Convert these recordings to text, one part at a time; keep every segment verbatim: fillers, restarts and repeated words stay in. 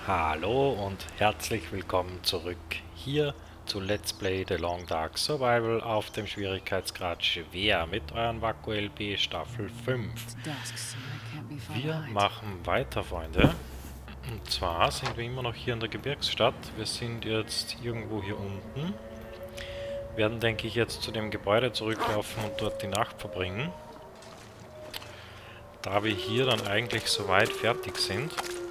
Hallo und herzlich willkommen zurück hier zu Let's Play The Long Dark Survival auf dem Schwierigkeitsgrad Schwer mit euren Wacko L P Staffel fünf. Wir machen weiter, Freunde. Und zwar sind wir immer noch hier in der Gebirgsstadt. Wir sind jetzt irgendwo hier unten. Werden, denke ich, jetzt zu dem Gebäude zurücklaufen und dort die Nacht verbringen. Da wir hier dann eigentlich soweit fertig sind.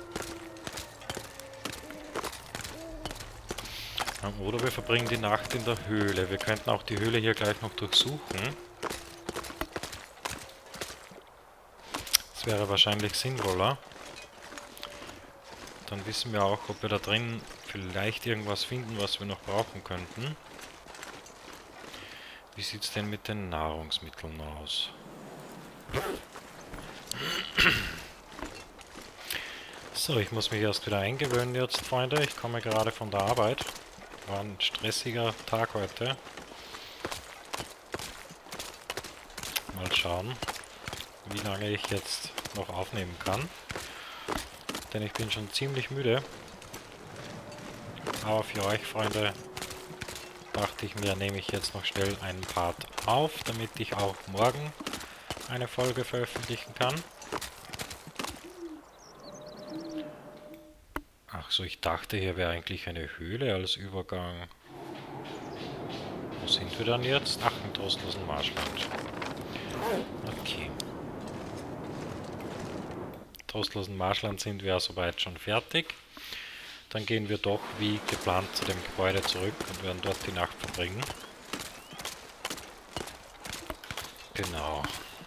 Oder wir verbringen die Nacht in der Höhle. Wir könnten auch die Höhle hier gleich noch durchsuchen. Das wäre wahrscheinlich sinnvoller. Dann wissen wir auch, ob wir da drin vielleicht irgendwas finden, was wir noch brauchen könnten. Wie sieht es denn mit den Nahrungsmitteln aus? So, ich muss mich erst wieder eingewöhnen jetzt, Freunde. Ich komme gerade von der Arbeit. War ein stressiger Tag heute. Mal schauen, wie lange ich jetzt noch aufnehmen kann. Denn ich bin schon ziemlich müde. Aber für euch, Freunde, dachte ich mir, nehme ich jetzt noch schnell einen Part auf, damit ich auch morgen eine Folge veröffentlichen kann. Ach so, ich dachte, hier wäre eigentlich eine Höhle als Übergang. Wo sind wir dann jetzt? Ach, im trostlosen Marschland. Okay. Im trostlosen Marschland sind wir ja soweit schon fertig. Dann gehen wir doch wie geplant zu dem Gebäude zurück und werden dort die Nacht verbringen. Genau.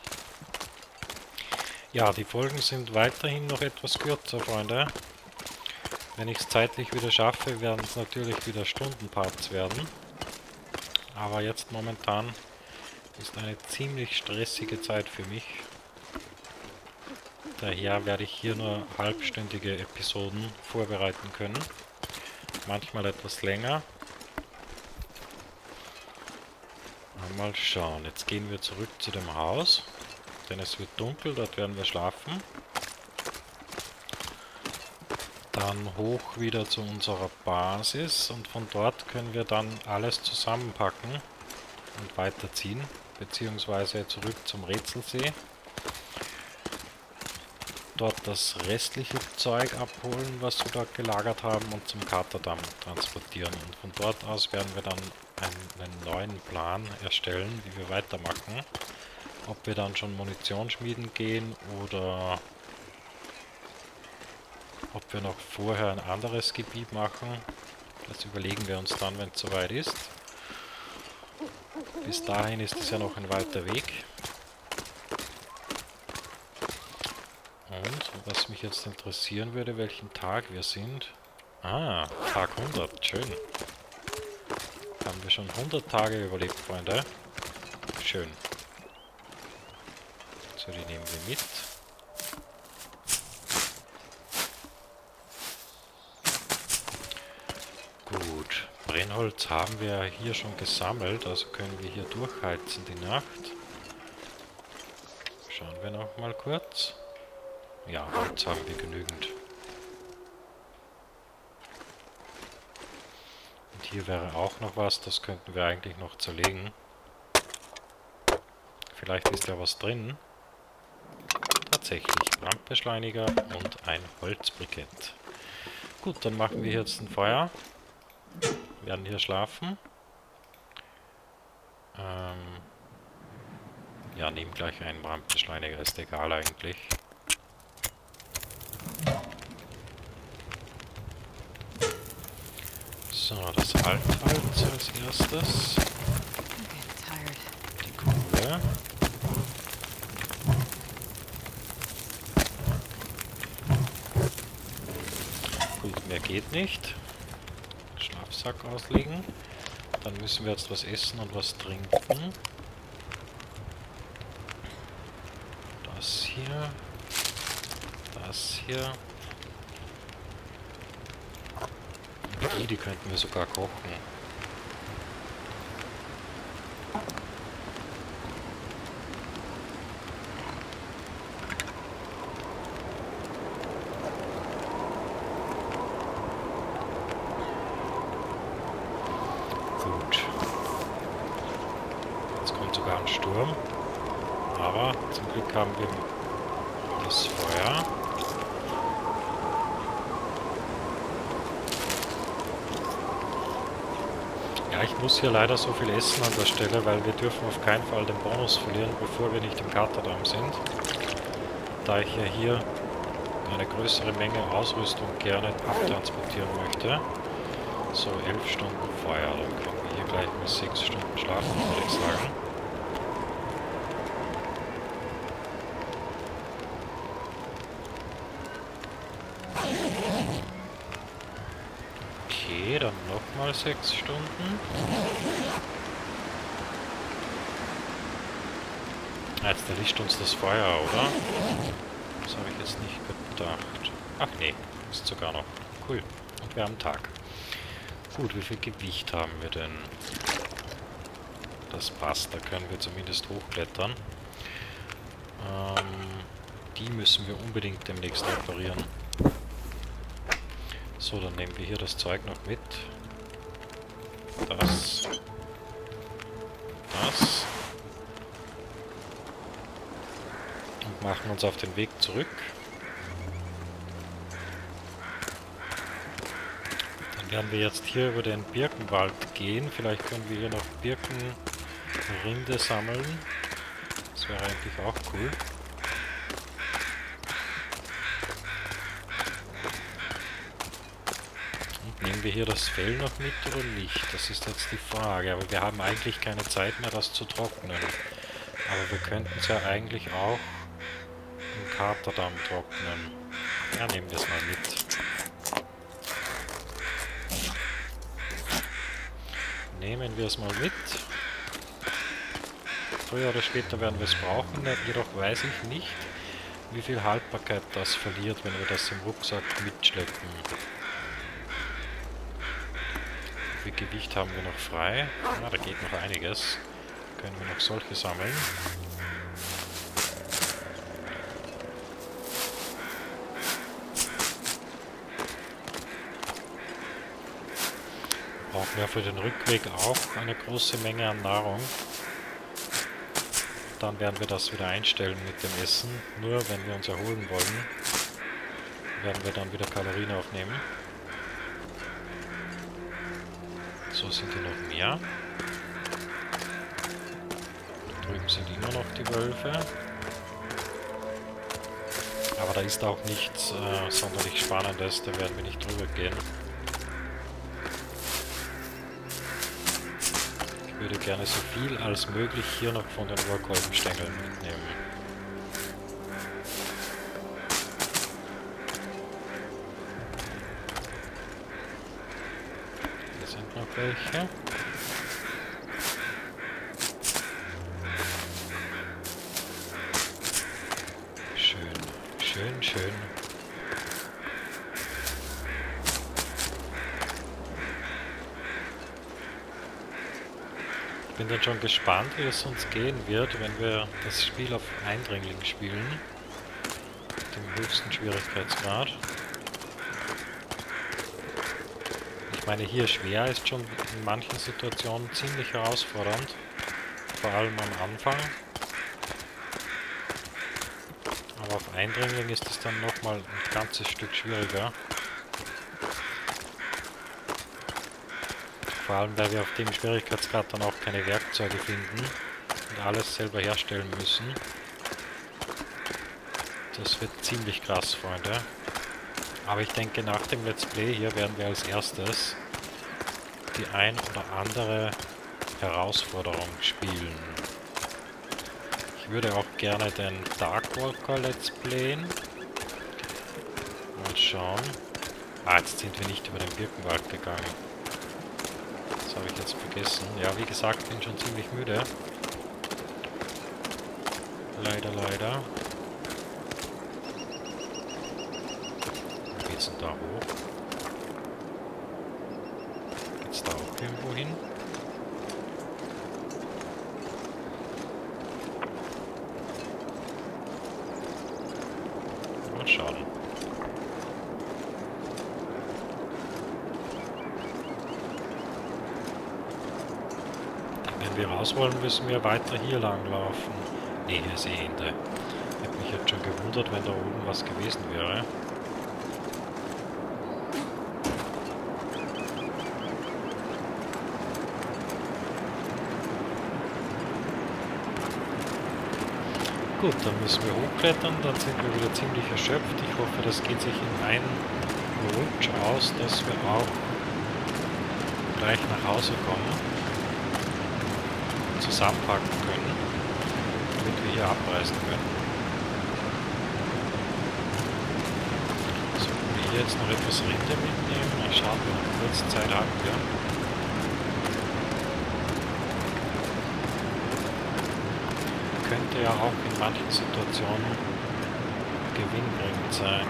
Ja, die Folgen sind weiterhin noch etwas kürzer, Freunde. Wenn ich es zeitlich wieder schaffe, werden es natürlich wieder Stundenparts werden. Aber jetzt momentan ist eine ziemlich stressige Zeit für mich. Daher werde ich hier nur halbstündige Episoden vorbereiten können. Manchmal etwas länger. Mal schauen. Jetzt gehen wir zurück zu dem Haus. Denn es wird dunkel, dort werden wir schlafen. Dann hoch wieder zu unserer Basis und von dort können wir dann alles zusammenpacken und weiterziehen, beziehungsweise zurück zum Rätselsee. Dort das restliche Zeug abholen, was wir dort gelagert haben, und zum Katerdamm transportieren. Und von dort aus werden wir dann einen, einen neuen Plan erstellen, wie wir weitermachen. Ob wir dann schon Munition schmieden gehen oder ob wir noch vorher ein anderes Gebiet machen, das überlegen wir uns dann, wenn es soweit ist. Bis dahin ist es ja noch ein weiter Weg. Und was mich jetzt interessieren würde, welchen Tag wir sind. Ah, Tag hundert, schön. Haben wir schon hundert Tage überlebt, Freunde. Schön. So, die nehmen wir mit. Gut, Brennholz haben wir hier schon gesammelt, also können wir hier durchheizen die Nacht. Schauen wir noch mal kurz. Ja, Holz haben wir genügend. Und hier wäre auch noch was, das könnten wir eigentlich noch zerlegen. Vielleicht ist ja was drin. Tatsächlich, Brandbeschleuniger und ein Holzbrikett. Gut, dann machen wir jetzt ein Feuer. Werden hier schlafen. Ähm ja, nehmen gleich einen Brandbeschleuniger, ist egal eigentlich. So, das Altholz als erstes. Die Kohle. Gut, mehr geht nicht. Schlafsack auslegen. Dann müssen wir jetzt was essen und was trinken. Das hier. Das hier. Die, die könnten wir sogar kochen. Vulkansturm. Aber zum Glück haben wir das Feuer. Ja, ich muss hier leider so viel essen an der Stelle, weil wir dürfen auf keinen Fall den Bonus verlieren, bevor wir nicht im Katerdam sind. Da ich ja hier eine größere Menge Ausrüstung gerne abtransportieren möchte. So, elf Stunden Feuer, dann können wir hier gleich mal sechs Stunden schlafen, würde ich sagen. Okay, dann nochmal sechs Stunden. Jetzt erlischt uns das Feuer, oder? Das habe ich jetzt nicht gedacht. Ach nee, ist sogar noch. Cool. Und wir haben Tag. Gut, wie viel Gewicht haben wir denn? Das passt, da können wir zumindest hochklettern. Ähm, die müssen wir unbedingt demnächst reparieren. So, dann nehmen wir hier das Zeug noch mit. Das. Das. Und machen uns auf den Weg zurück. Dann werden wir jetzt hier über den Birkenwald gehen. Vielleicht können wir hier noch Birkenrinde sammeln. Das wäre eigentlich auch cool. Und nehmen wir hier das Fell noch mit oder nicht? Das ist jetzt die Frage. Aber wir haben eigentlich keine Zeit mehr, das zu trocknen. Aber wir könnten es ja eigentlich auch im Katerdam trocknen. Ja, nehmen wir es mal mit. Nehmen wir es mal mit. Früher oder später werden wir es brauchen, jedoch weiß ich nicht, wie viel Haltbarkeit das verliert, wenn wir das im Rucksack mitschleppen. Wie viel Gewicht haben wir noch frei? Ah, da geht noch einiges. Können wir noch solche sammeln. Brauchen wir für den Rückweg auch eine große Menge an Nahrung. Dann werden wir das wieder einstellen mit dem Essen. Nur wenn wir uns erholen wollen, werden wir dann wieder Kalorien aufnehmen. So, sind hier noch mehr. Da drüben sind immer noch die Wölfe. Aber da ist auch nichts äh, sonderlich Spannendes, da werden wir nicht drüber gehen. Ich würde gerne so viel als möglich hier noch von den Urkolbenstängeln mitnehmen. Hier sind noch welche. Schön, schön, schön. Ich bin dann schon gespannt, wie es uns gehen wird, wenn wir das Spiel auf Eindringling spielen. Mit dem höchsten Schwierigkeitsgrad. Ich meine, hier schwer ist schon in manchen Situationen ziemlich herausfordernd. Vor allem am Anfang. Aber auf Eindringling ist es dann nochmal ein ganzes Stück schwieriger. Vor allem, weil wir auf dem Schwierigkeitsgrad dann auch keine Werkzeuge finden und alles selber herstellen müssen. Das wird ziemlich krass, Freunde. Aber ich denke, nach dem Let's Play hier werden wir als erstes die ein oder andere Herausforderung spielen. Ich würde auch gerne den Darkwalker Let's Playen. Mal schauen. Ah, jetzt sind wir nicht über den Birkenwald gegangen. Das habe ich jetzt vergessen. Ja, wie gesagt, bin schon ziemlich müde. Leider, leider. Wo geht's denn da hoch? Geht's da auch irgendwo hin? Mal schauen. wir raus wollen, müssen wir weiter hier lang laufen. Ne, hier ist eh Ende. Ich hätte mich jetzt schon gewundert, wenn da oben was gewesen wäre. Gut, dann müssen wir hochklettern, dann sind wir wieder ziemlich erschöpft. Ich hoffe, das geht sich in einen Rutsch aus, dass wir auch gleich nach Hause kommen, zusammenpacken können, damit wir hier abreisen können. Sollten wir hier jetzt noch etwas Rinde mitnehmen? Mal schauen, wir noch kurz Zeit haben wir. Könnte ja auch in manchen Situationen gewinnbringend sein.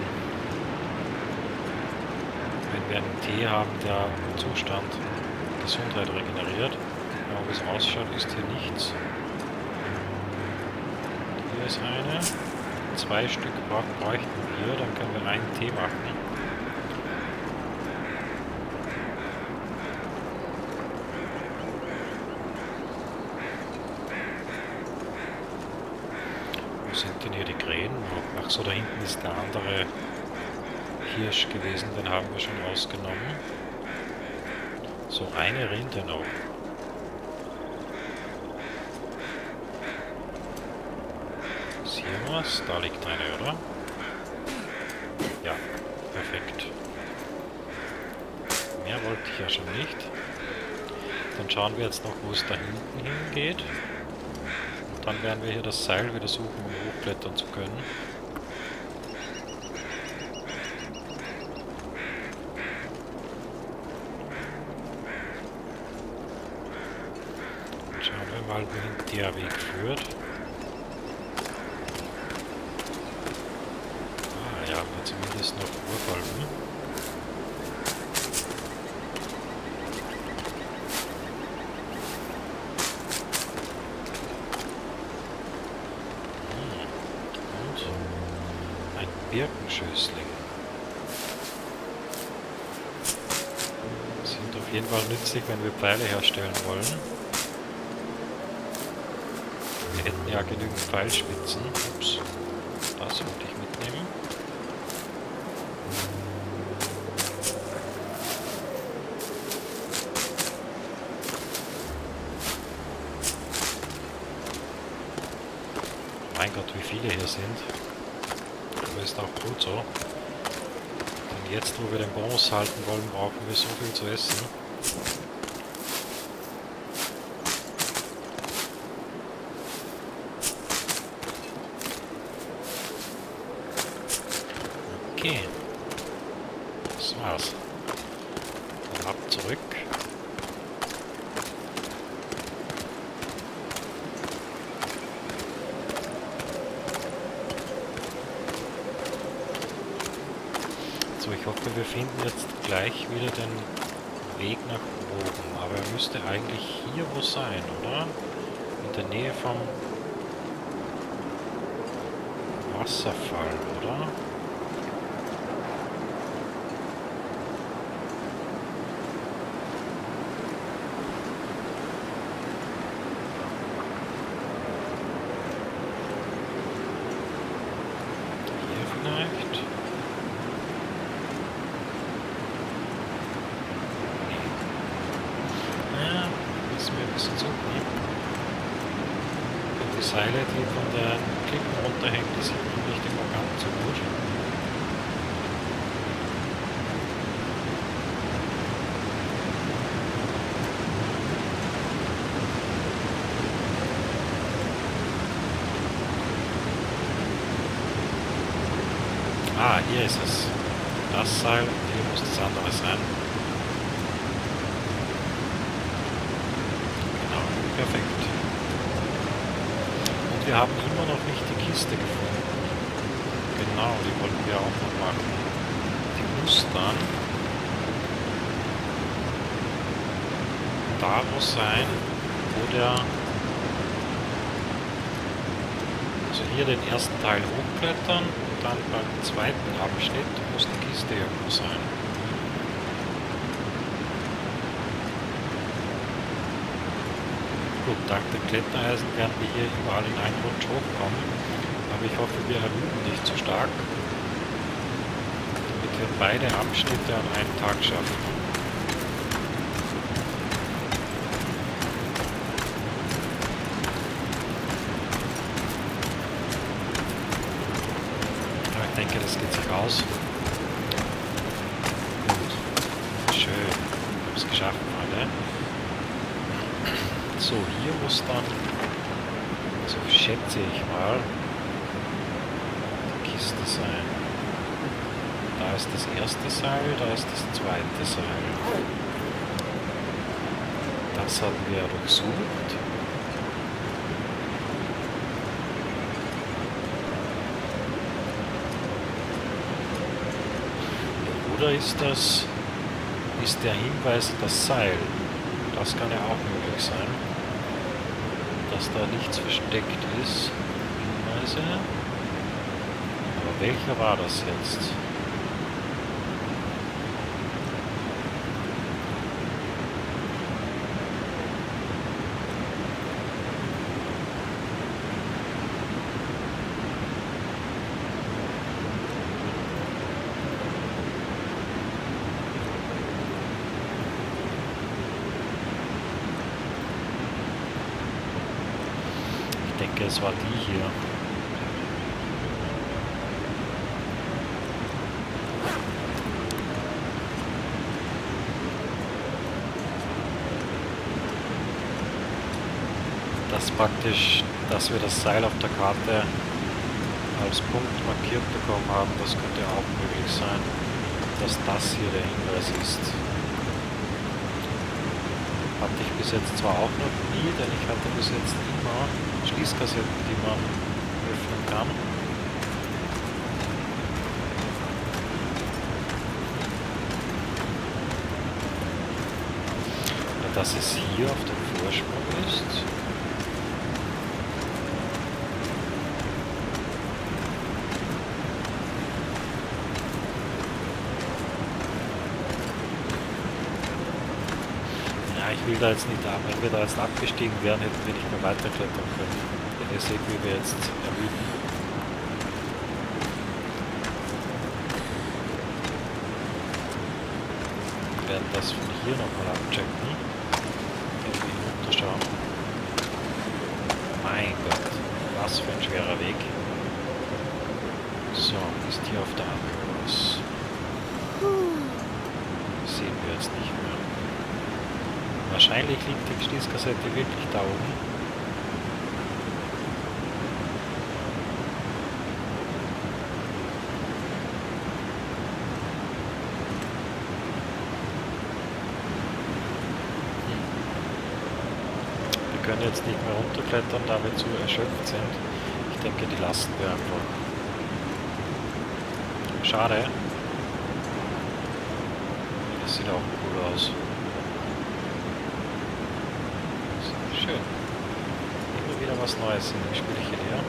Wenn wir einen Tee haben, der im Zustand Gesundheit regeneriert. Aber wie es ausschaut, ist hier nichts. Hier ist eine. Zwei Stück bräuchten wir, dann können wir einen Tee machen. Wo sind denn hier die Krähen? Ach so, da hinten ist der andere Hirsch gewesen, den haben wir schon rausgenommen. So, eine Rinde noch. Ist hier was? Da liegt eine, oder? Ja, perfekt. Mehr wollte ich ja schon nicht. Dann schauen wir jetzt noch, wo es da hinten hingeht. Und dann werden wir hier das Seil wieder suchen, um hochklettern zu können. Mal, wohin der Weg führt. Ah, hier haben wir zumindest noch Urwolven. Hm. Und ein Birkenschößling. Sind auf jeden Fall nützlich, wenn wir Pfeile herstellen wollen. Wir hätten ja genügend Pfeilspitzen. Ups, das wollte ich mitnehmen. Mein Gott, wie viele hier sind. Aber ist auch gut so. Denn jetzt, wo wir den Bonus halten wollen, brauchen wir so viel zu essen. Okay, das war's. Dann ab zurück. So, ich hoffe, wir finden jetzt gleich wieder den Weg nach oben. Aber er müsste eigentlich hier wo sein, oder? In der Nähe vom Wasserfall, oder? Die Seile, die von den Klippen runterhängen, die sieht man nicht immer ganz so gut. Ah, hier ist es. Das Seil und hier muss das andere sein. Genau, perfekt. Wir haben immer noch nicht die Kiste gefunden. Genau, die wollten wir auch noch machen. Die muss dann da wo sein, wo der... Also hier den ersten Teil hochklettern und dann beim zweiten Abschnitt muss die Kiste irgendwo sein. Gut, dank den Klettereisen werden wir hier überall in einen Rutsch hochkommen. Aber ich hoffe, wir ermüden nicht zu stark. Damit wir beide Abschnitte an einem Tag schaffen. Aber ich denke, das geht sich aus. Gut. Schön. Wir haben es geschafft, alle. So, hier muss dann, so schätze ich mal, die Kiste sein. Da ist das erste Seil, da ist das zweite Seil. Das hatten wir ja durchsucht. Oder ist das, ist der Hinweis das Seil? Das kann ja auch möglich sein. Dass da nichts versteckt ist. Hinweise. Aber welcher war das jetzt? Ich denke, es war die hier. Das praktisch, dass wir das Seil auf der Karte als Punkt markiert bekommen haben, das könnte auch möglich sein, dass das hier der Hinweis ist. Hatte ich bis jetzt zwar auch noch nie, denn ich hatte bis jetzt immer Schließkassetten, die man öffnen kann. Und dass es hier auf dem Vorsprung ist. Ich will da jetzt nicht ab. Wenn wir da jetzt abgestiegen wären, hätten wir nicht mehr weiterklettern können. Denn ihr seht, wie wir jetzt ermüden. Wir werden das von hier nochmal abchecken. Irgendwie hinunterschauen. Mein Gott, was für ein schwerer Weg. So, ist hier auf der anderen was? Sehen wir jetzt nicht mehr. Wahrscheinlich liegt die Schließkassette wirklich da oben. Wir können jetzt nicht mehr runterklettern, da wir zu erschöpft sind. Ich denke, die lassen wir einfach. Schade. Das sieht auch cool aus. Schön. Immer wieder was Neues in dem Spielchen hier.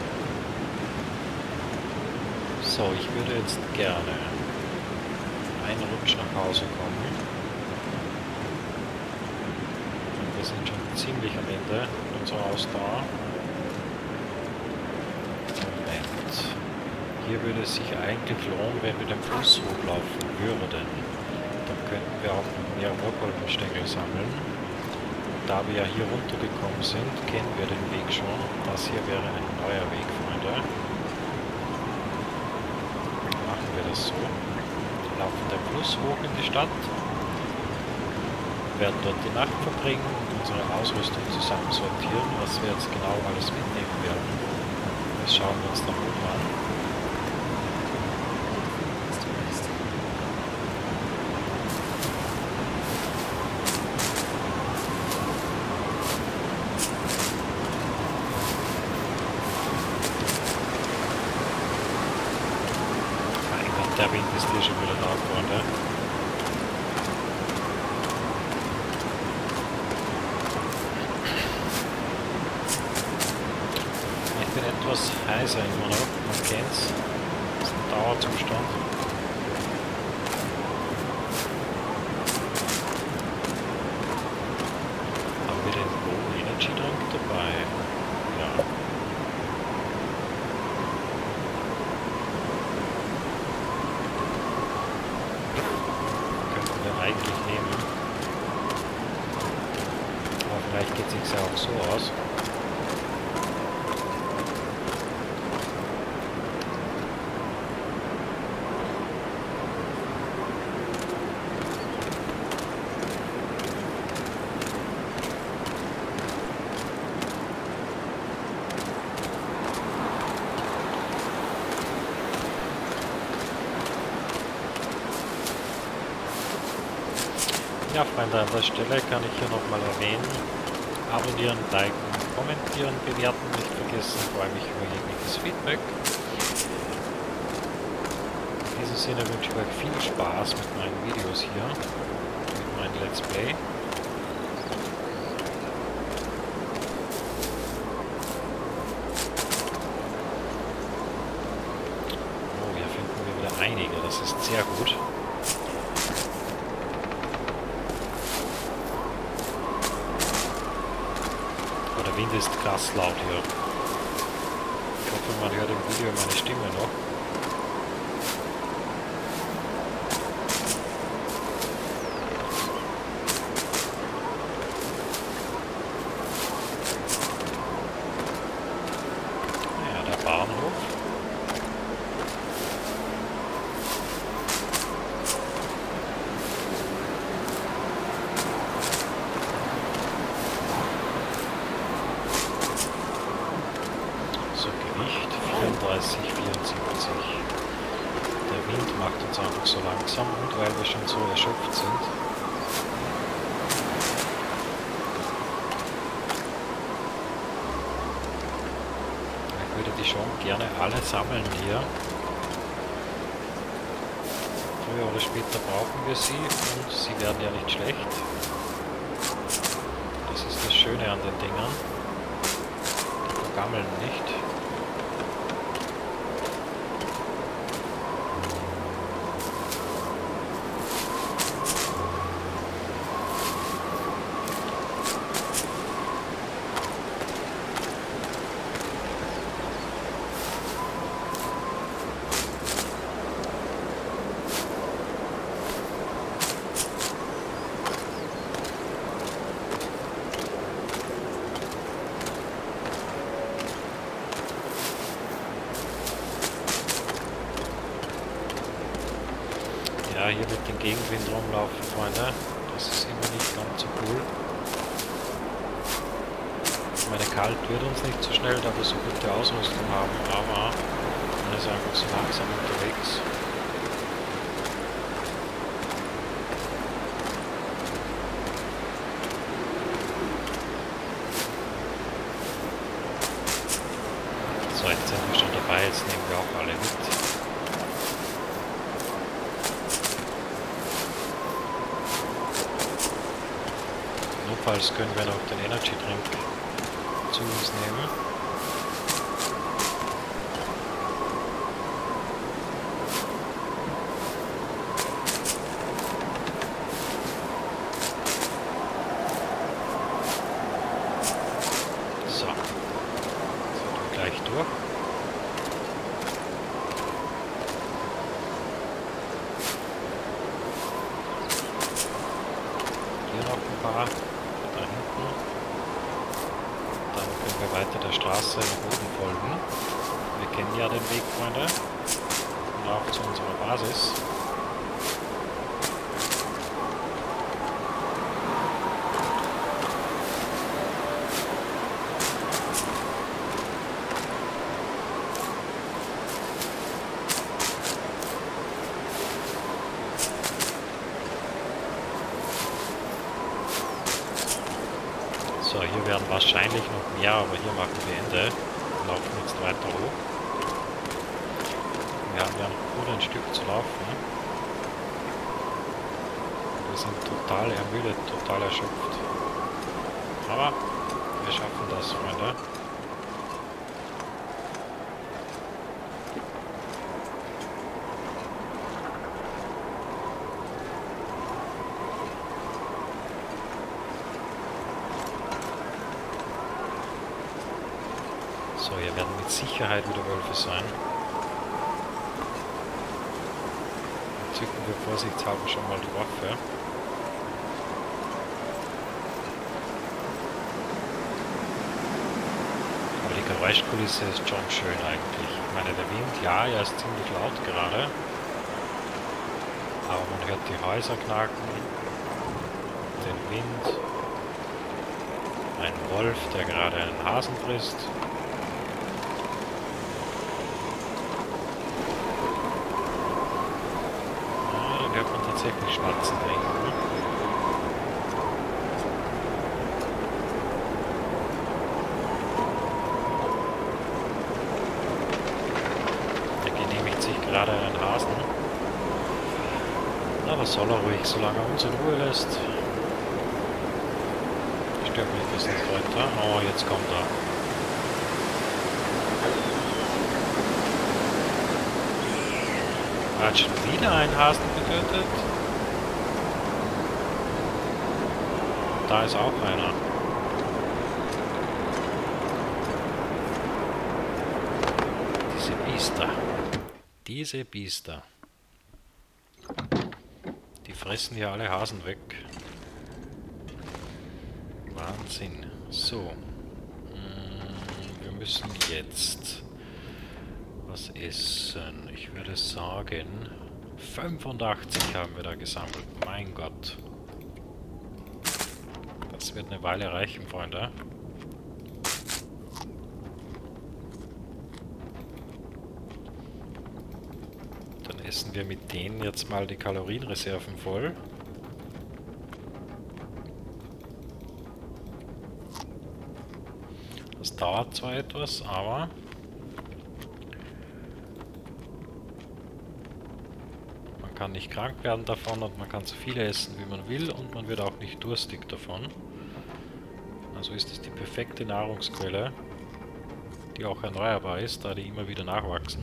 So, ich würde jetzt gerne einen Rutsch nach Hause kommen. Und wir sind schon ziemlich am Ende unserer Ausdauer. Moment. Hier würde es sich eigentlich lohnen, wenn wir den Fluss hochlaufen würden. Dann könnten wir auch noch mehr Rockolbenstängel sammeln. Da wir ja hier runtergekommen sind, kennen wir den Weg schon. Das hier wäre ein neuer Weg, Freunde. Machen wir das so. Laufen den Fluss hoch in die Stadt. Werden dort die Nacht verbringen und unsere Ausrüstung zusammensortieren, was wir jetzt genau alles mitnehmen werden. Das schauen wir uns dann oben an. Der Wind ist hier schon wieder da, Freunde. Ich bin etwas heißer immer noch, man kennt's. Das ist ein Dauerzustand. Haben wir den Low Energy Drink eigentlich nehmen. Aber vielleicht geht es sich ja auch so aus. Ja, Freunde, an der Stelle kann ich hier nochmal erwähnen, abonnieren, liken, kommentieren, bewerten, nicht vergessen, freue mich über jegliches Feedback. In diesem Sinne wünsche ich euch viel Spaß mit meinen Videos hier, mit meinem Let's Play. Oh, hier finden wir wieder einige, das ist sehr gut. Der Wind ist krass laut hier. Ich hoffe, man hört im Video meine Stimme noch. Ja, der Bahnhof. vierunddreißig, vierundsiebzig. Der Wind macht uns einfach so langsam und weil wir schon so erschöpft sind. Ich würde die schon gerne alle sammeln hier. Früher oder später brauchen wir sie und sie werden ja nicht schlecht. Das ist das Schöne an den Dingern. Die vergammeln nicht. Ja, hier mit dem Gegenwind rumlaufen, Freunde. Das ist immer nicht ganz so cool. Ich meine, kalt wird uns nicht so schnell, da wir so gute Ausrüstung haben, aber man ist einfach so langsam unterwegs. So, jetzt sind wir schon dabei, jetzt nehmen wir auch alle mit. Notfalls können wir noch den Energy Drink zu uns nehmen. So, jetzt sind wir gleich durch. Hier noch ein paar. Da hinten. Dann können wir weiter der Straße nach oben folgen. Wir kennen ja den Weg, Freunde. Und auch zu unserer Basis. So, hier werden wahrscheinlich noch mehr, aber hier machen wir Ende. Wir laufen jetzt weiter hoch. Wir haben ja noch gut ein Stück zu laufen. Wir sind total ermüdet, total erschöpft. Aber wir schaffen das, Freunde. So, hier werden mit Sicherheit wieder Wölfe sein. Dann zücken wir vorsichtshalber schon mal die Waffe. Geräuschkulisse ist schon schön eigentlich. Ich meine, der Wind, ja, er ist ziemlich laut gerade. Aber man hört die Häuser knacken, den Wind, einen Wolf, der gerade einen Hasen frisst. Ja, da hört man tatsächlich Schmatzen da hinten. Der genehmigt sich gerade einen Hasen. Aber soll er ruhig, solange er uns in Ruhe lässt. Stört mich das nicht weiter. Oh, jetzt kommt er. Er hat schon wieder einen Hasen getötet. Da ist auch einer. Diese Biester. Diese Biester. Die fressen hier alle Hasen weg. Wahnsinn. So. Wir müssen jetzt was essen. Ich würde sagen, fünfundachtzig haben wir da gesammelt. Mein Gott. Das wird eine Weile reichen, Freunde. Essen wir mit denen jetzt mal die Kalorienreserven voll. Das dauert zwar etwas, aber man kann nicht krank werden davon und man kann so viele essen, wie man will, und man wird auch nicht durstig davon. Also ist es die perfekte Nahrungsquelle, die auch erneuerbar ist, da die immer wieder nachwachsen.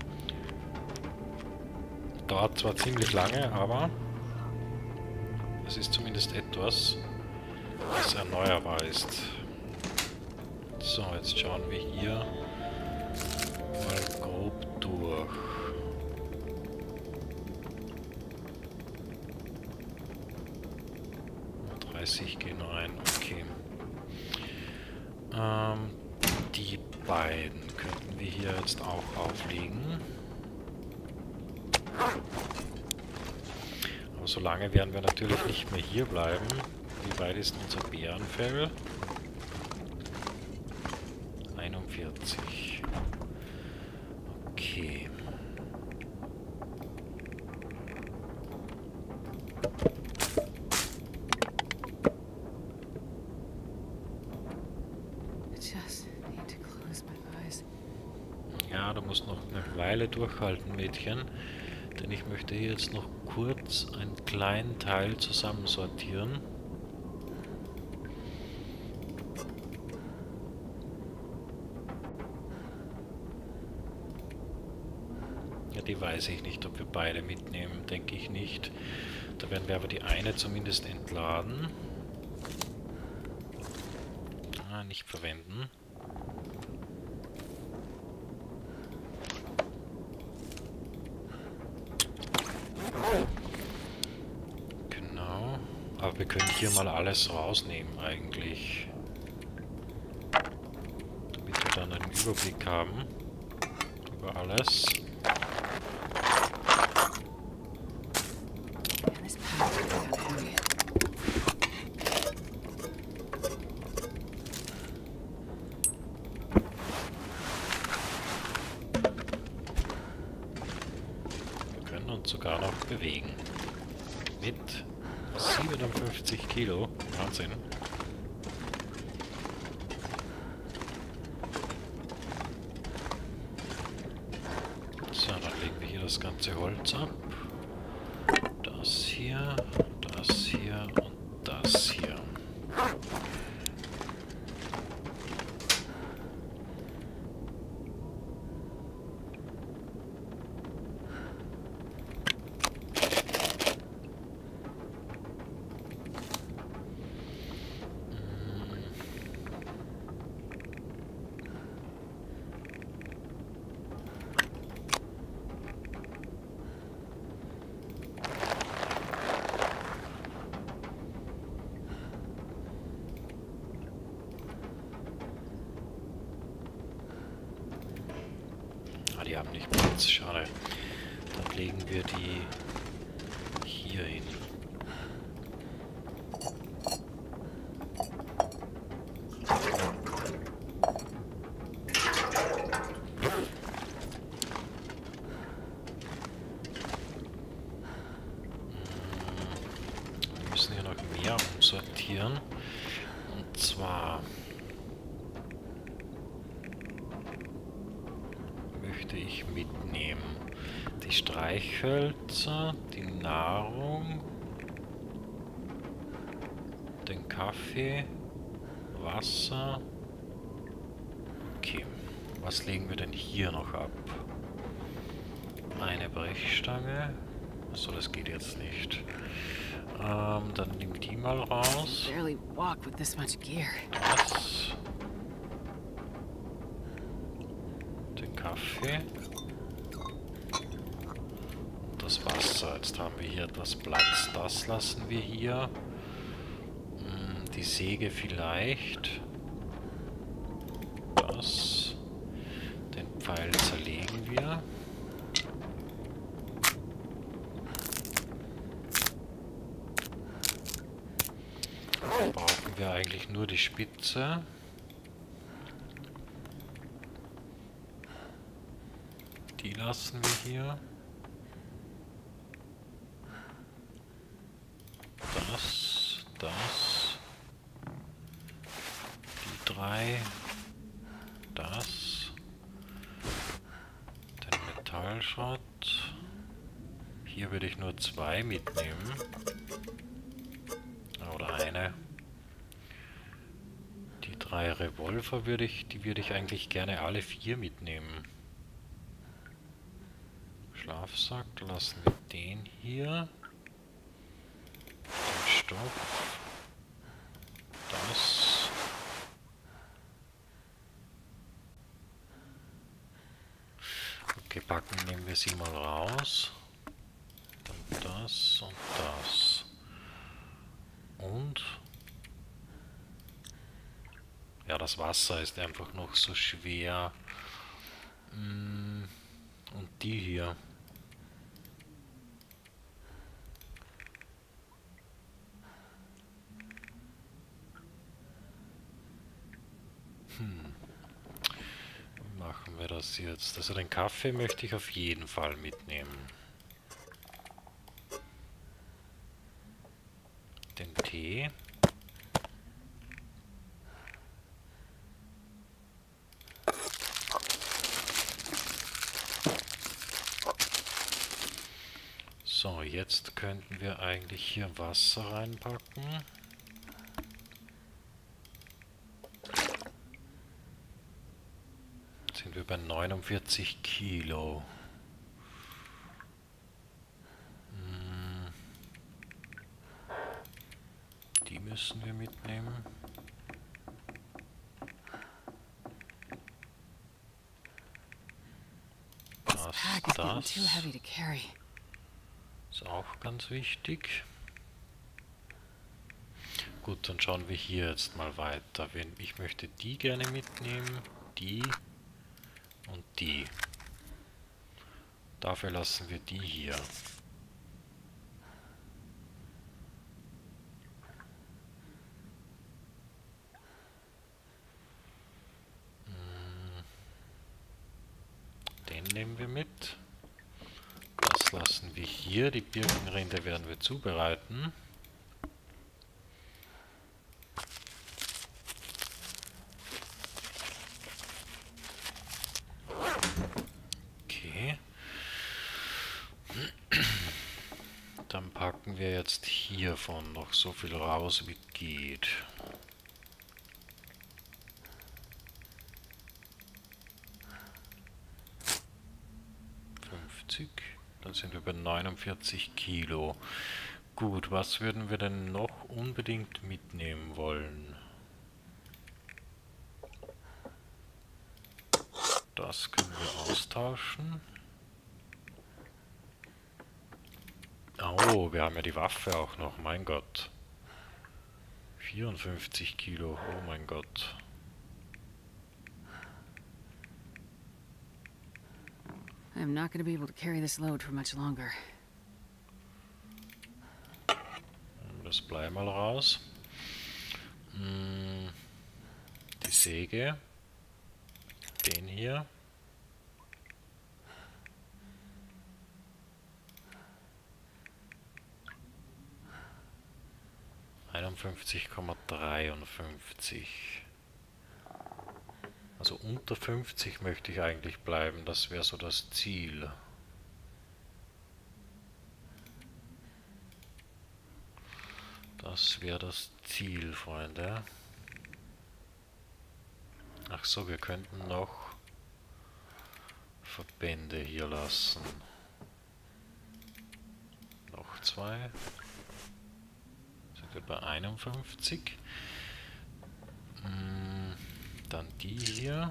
Dauert zwar ziemlich lange, aber es ist zumindest etwas, was erneuerbar ist. So, jetzt schauen wir hier mal grob durch. dreißig gehen rein, okay. Ähm, die beiden könnten wir hier jetzt auch auflegen. Aber so lange werden wir natürlich nicht mehr hier bleiben. Wie weit ist unser Bärenfell? einundvierzig. Okay. Ja, du musst noch eine Weile durchhalten, Mädchen. Denn ich möchte hier jetzt noch kurz einen kleinen Teil zusammensortieren. Ja, die weiß ich nicht, ob wir beide mitnehmen, denke ich nicht. Da werden wir aber die eine zumindest entladen. Ah, nicht verwenden. Genau. Aber wir können hier mal alles rausnehmen eigentlich. Damit wir dann einen Überblick haben über alles. Sogar noch bewegen. Mit siebenundfünfzig Kilo. Wahnsinn. So, dann legen wir hier das ganze Holz ab. Das hier, das hier und das hier. Platz. Schade. Dann legen wir die hier hin. Wir müssen hier noch mehr umsortieren. Und zwar möchte ich mitnehmen die Streichhölzer, die Nahrung, den Kaffee, Wasser. Okay, was legen wir denn hier noch ab? Eine Brechstange. Achso, das geht jetzt nicht. Ähm, dann nimm die mal raus. Das. Den Kaffee. Und das Wasser. Jetzt haben wir hier etwas Platz. Das lassen wir hier. Hm, die Säge vielleicht. Das. Den Pfeil zerlegen wir. Dann brauchen wir eigentlich nur die Spitze. Die lassen wir hier. Das, das. Die drei. Das. Den Metallschrott. Hier würde ich nur zwei mitnehmen. Oder eine. Die drei Revolver würde ich, die würde ich eigentlich gerne alle vier mitnehmen. Schlafsack, da lassen wir den hier. Den Stoff. Das. Okay, packen nehmen wir sie mal raus. Dann das und das. Und ja, das Wasser ist einfach noch so schwer. Und die hier. Hm. Wie machen wir das jetzt? Also den Kaffee möchte ich auf jeden Fall mitnehmen. Den Tee. So, jetzt könnten wir eigentlich hier Wasser reinpacken. Jetzt sind wir bei neunundvierzig Kilo. Hm. Die müssen wir mitnehmen. Das, das. Ist auch ganz wichtig. Gut, dann schauen wir hier jetzt mal weiter. Ich möchte die gerne mitnehmen, die und die. Dafür lassen wir die hier. Den nehmen wir mit. Das lassen wir hier. Die Birkenrinde werden wir zubereiten. Okay. Dann packen wir jetzt hiervon noch so viel raus, wie geht. fünfzig. Dann sind wir bei neunundvierzig Kilo. Gut, was würden wir denn noch unbedingt mitnehmen wollen? Das können wir austauschen. Oh, wir haben ja die Waffe auch noch, mein Gott. vierundfünfzig Kilo, oh mein Gott. I am not going to be able to carry this load for much longer. Das Blei mal raus. Die Säge. Den hier. einundfünfzig Komma dreiundfünfzig. Also unter fünfzig möchte ich eigentlich bleiben, das wäre so das Ziel. Das wäre das Ziel, Freunde. Ach so, wir könnten noch Verbände hier lassen. Noch zwei. Sind wir bei einundfünfzig. Dann die hier.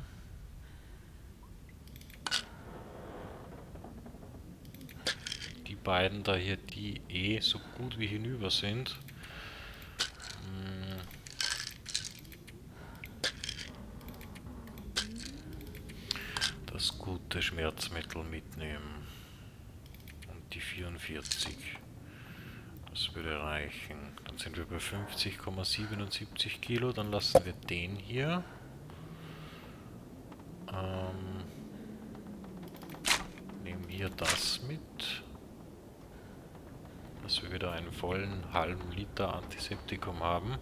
Die beiden da hier, die eh so gut wie hinüber sind. Das gute Schmerzmittel mitnehmen. Und die vierundvierzig. Das würde reichen. Dann sind wir bei fünfzig Komma siebenundsiebzig Kilo. Dann lassen wir den hier. Ähm, nehmen hier das mit. Dass wir wieder einen vollen halben Liter Antiseptikum haben.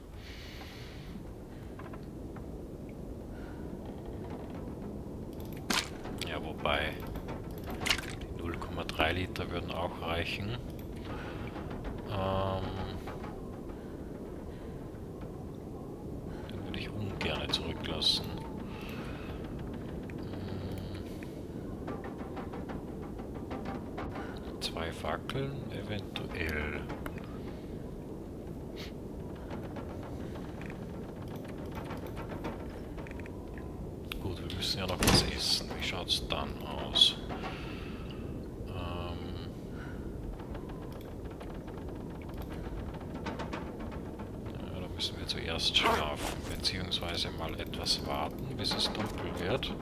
Ja, wobei null Komma drei Liter würden auch reichen. Ähm, den würde ich ungern zurücklassen. Zwei Fackeln, eventuell. Gut, wir müssen ja noch was essen. Wie schaut es dann aus? Müssen wir zuerst schlafen, beziehungsweise mal etwas warten, bis es dunkel wird.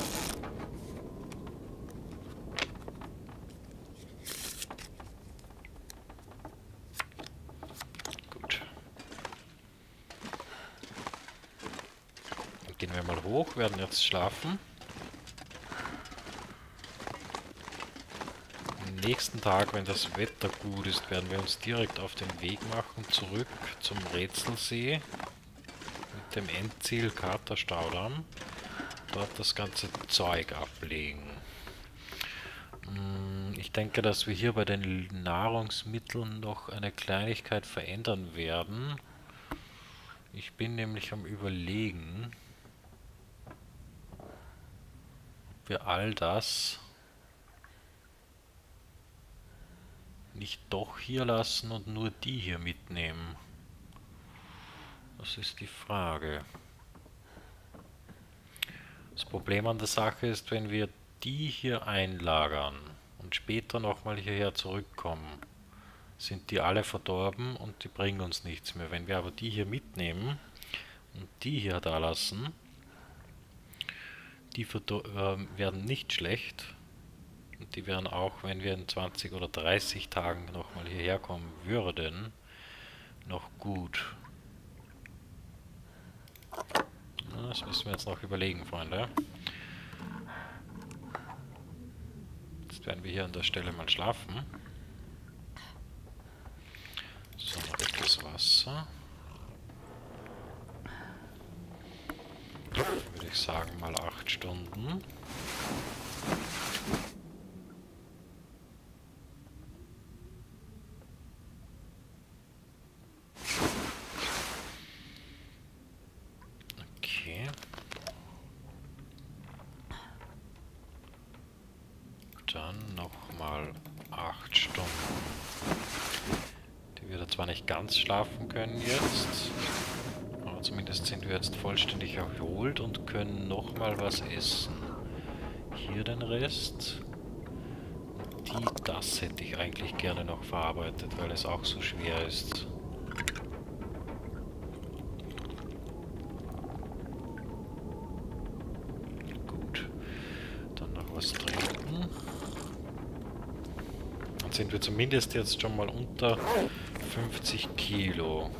Gut. Dann gehen wir mal hoch, werden jetzt schlafen. Am nächsten Tag, wenn das Wetter gut ist, werden wir uns direkt auf den Weg machen, zurück zum Rätselsee mit dem Endziel Katerstaudamm. Dort das ganze Zeug ablegen. Ich denke, dass wir hier bei den Nahrungsmitteln noch eine Kleinigkeit verändern werden. Ich bin nämlich am Überlegen, ob wir all das nicht doch hier lassen und nur die hier mitnehmen. Das ist die Frage. Das Problem an der Sache ist, wenn wir die hier einlagern und später nochmal hierher zurückkommen, sind die alle verdorben und die bringen uns nichts mehr. Wenn wir aber die hier mitnehmen und die hier da lassen, die äh, werden nicht schlecht. Und die wären auch, wenn wir in zwanzig oder dreißig Tagen nochmal hierher kommen würden, noch gut. Das müssen wir jetzt noch überlegen, Freunde. Jetzt werden wir hier an der Stelle mal schlafen. So, noch etwas Wasser. Würde ich sagen, mal acht Stunden. Dann nochmal acht Stunden. Die wir da zwar nicht ganz schlafen können jetzt, aber zumindest sind wir jetzt vollständig erholt und können nochmal was essen. Hier den Rest. Die, das hätte ich eigentlich gerne noch verarbeitet, weil es auch so schwer ist. Gut. Dann noch was trinken. sind wir zumindest jetzt schon mal unter fünfzig Kilo.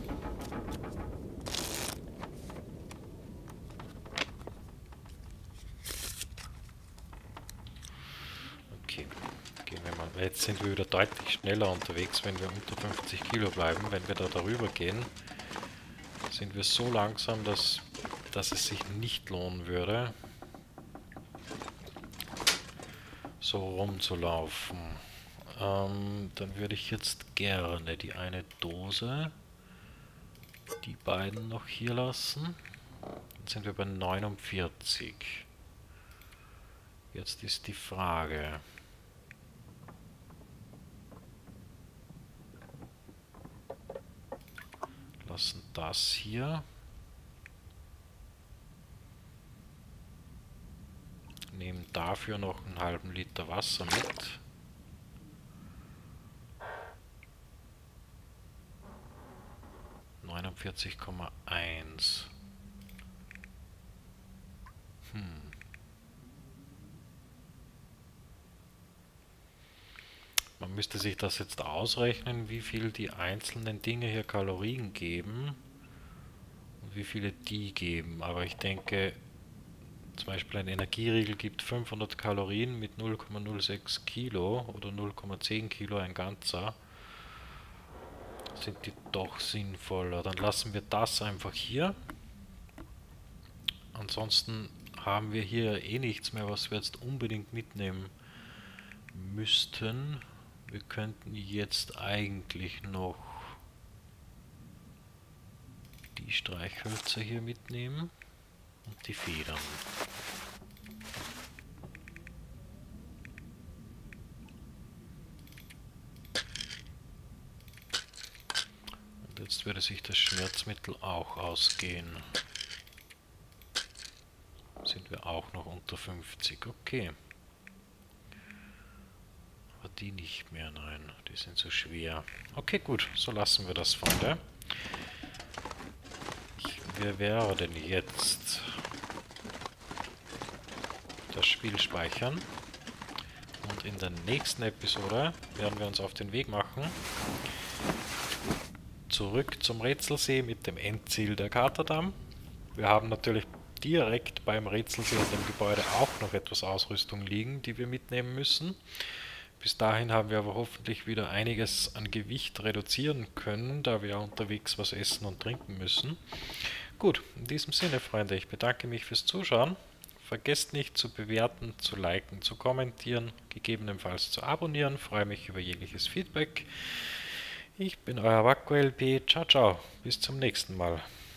Okay, gehen wir mal. Jetzt sind wir wieder deutlich schneller unterwegs, wenn wir unter fünfzig Kilo bleiben. Wenn wir da darüber gehen, sind wir so langsam, dass, dass es sich nicht lohnen würde, so rumzulaufen. Ähm, dann würde ich jetzt gerne die eine Dose, die beiden noch hier lassen. Dann sind wir bei neunundvierzig. Jetzt ist die Frage. Lassen das hier. Nehmen dafür noch einen halben Liter Wasser mit. neunundvierzig Komma eins. Hm. Man müsste sich das jetzt ausrechnen, wie viel die einzelnen Dinge hier Kalorien geben und wie viele die geben. Aber ich denke, zum Beispiel ein Energieriegel gibt fünfhundert Kalorien mit null Komma null sechs Kilo oder null Komma zehn Kilo ein ganzer. Sind die doch sinnvoller. Dann lassen wir das einfach hier. Ansonsten haben wir hier eh nichts mehr, was wir jetzt unbedingt mitnehmen müssten. Wir könnten jetzt eigentlich noch die Streichhölzer hier mitnehmen und die Federn. Und jetzt würde sich das Schmerzmittel auch ausgehen. Sind wir auch noch unter fünfzig, okay. Aber die nicht mehr, nein, die sind so schwer. Okay, gut, so lassen wir das, Freunde. Ich, wir werden jetzt das Spiel speichern. Und in der nächsten Episode werden wir uns auf den Weg machen. Zurück zum Rätselsee mit dem Endziel der Katerdamm. Wir haben natürlich direkt beim Rätselsee und dem Gebäude auch noch etwas Ausrüstung liegen, die wir mitnehmen müssen. Bis dahin haben wir aber hoffentlich wieder einiges an Gewicht reduzieren können, da wir unterwegs was essen und trinken müssen. Gut, in diesem Sinne, Freunde, ich bedanke mich fürs Zuschauen. Vergesst nicht zu bewerten, zu liken, zu kommentieren, gegebenenfalls zu abonnieren. Freue mich über jegliches Feedback. Ich bin euer WackoLP. Ciao, ciao. Bis zum nächsten Mal.